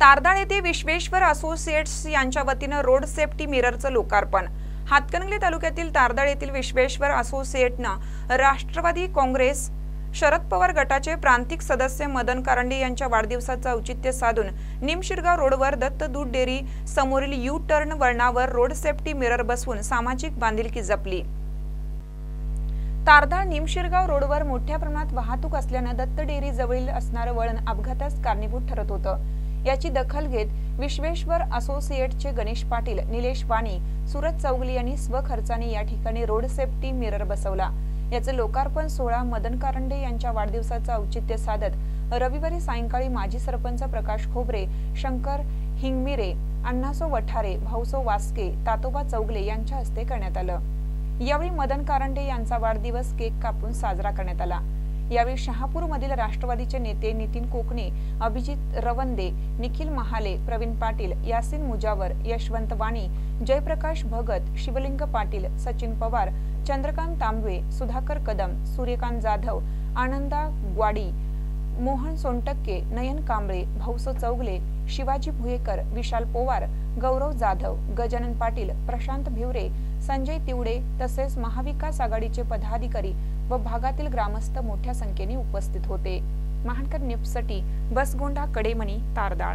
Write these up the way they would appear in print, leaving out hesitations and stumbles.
तारदाळ येथे विश्वेश्वर असोसिएट्स यांच्या वतीने रोड सेफ्टी मिररचं लोकार्पण। हातकणंगले तालुक्यातील तारदाळ येथील विश्वेश्वर असोसिएटनं राष्ट्रवादी काँग्रेस शरद पवार गटाचे प्रांतिक सदस्य मदन कारंडे यांच्या वाढदिवसाचं औचित्य साधून निमशिरगाव रोडवर दत्त दूध डेअरी समोरील यू टर्न वळणावर रोड सेफ्टी मिरर बसवून सामाजिक बांधिलकी जपली। तारदाळ निमशिरगाव रोडवर मोठ्या प्रमाणात वाहतूक असल्याने दत्त डेअरी जवळील असणारं वळण अपघातास कारणीभूत ठरत होतं। याची दखल घेत विश्वेश्वर असोसिएटचे गणेश पाटील, निलेश वाणी, सूरज चौगले यांनी स्वखर्चाने या ठिकाणी रोड सेफ्टी मिरर बसवला। याचे लोकार्पण सोहळा मदन कारंडे यांच्या वाढदिवसाचं औचित्य साधत रविवारी सायंकाळी माजी सरपंच प्रकाश खोबरे, शंकर हिंगमिरे, अण्णासो वठारे, भाऊसो वास्के, तातोबा चौगले यांच्या हस्ते करण्यात आलं। यावेळी मदन कारंडे यांचा वाढदिवस केक कापून साजरा करण्यात आला। यावेळी शहापूरमधील राष्ट्रवादीचे नेते नितीन कोकणे, अभिजित रवंदे, निखिल महाले, प्रवीण पाटील, यासिन मुजावर, यशवंत वाणी, जयप्रकाश भगत, शिवलिंग पाटील, सचिन पवार, चंद्रकांत तांबवे, सुधाकर कदम, सूर्यकांत जाधव, आनंदा ग्वाडी, मोहन सोनटक्के, नयन कांबळे, भाऊसो चौगले, शिवाजी भुयेकर, विशाल पोवार, गौरव जाधव, गजानन पाटील, प्रशांत भिवरे, संजय तिवडे तसेच महाविकास आघाडीचे पदाधिकारी व भागातील ग्रामस्थ मोठ्या संख्येने उपस्थित होते। महानकर न्यूजसाठी बसगोंडा कडेमणी, तारदाळ।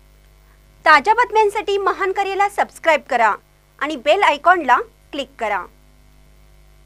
ताज्या बातम्यांसाठी महानकरेला सबस्क्राइब करा आणि बेल आयकॉनला क्लिक करा।